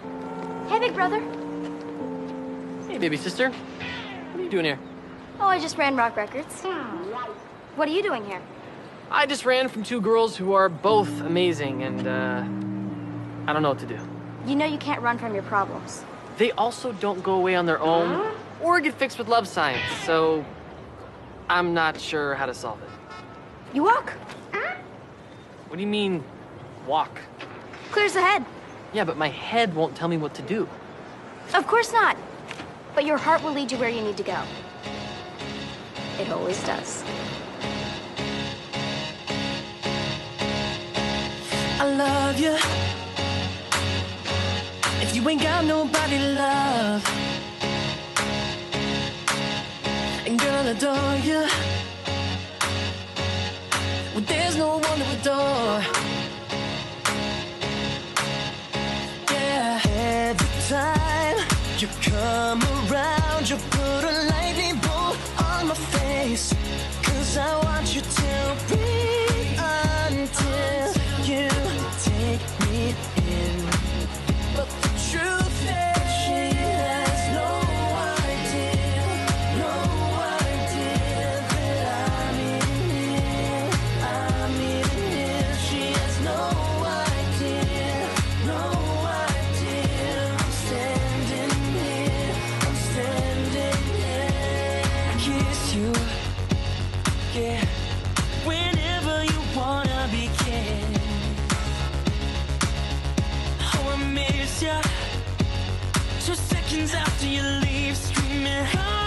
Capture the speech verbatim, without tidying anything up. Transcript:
Hey, big brother. Hey, baby sister. What are you doing here? Oh, I just ran Rock Records. What are you doing here? I just ran from two girls who are both amazing, and, uh... I don't know what to do. You know you can't run from your problems. They also don't go away on their own, or get fixed with love science, so... I'm not sure how to solve it. You walk. What do you mean, walk? Clears the head. Yeah, but my head won't tell me what to do. Of course not. But your heart will lead you where you need to go. It always does. I love you. If you ain't got nobody to love, and girl, I adore you. Well, there's no one to adore. Yeah, every time you come around, you put a lightning bolt on my face. Cause I want you to breathe until you take me in. But the truth is, she has no idea, no idea that I'm in here, I'm in here. She has no idea, no idea. I'm standing here, I'm standing here. I kiss you, yeah, whenever you wanna be kissed. Oh, I miss ya. Two seconds after you leave, screaming.